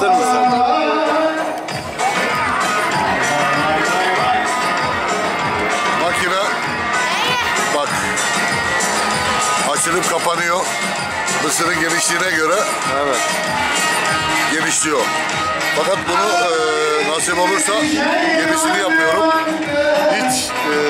Hazır mısın? Makine bak açılıp kapanıyor. Mısırın genişliğine göre Evet. genişliyor. Fakat bunu nasip olursa yenisini yapıyorum. Hiç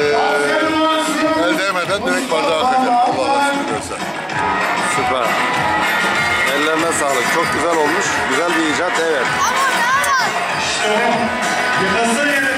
el değmeden direkt bardağa akacak. Allah nasip ederse. Süper. Ellerine sağlık. Çok güzel olmuş. Güzel bir icat. Evet. Ama daha var. Yakasına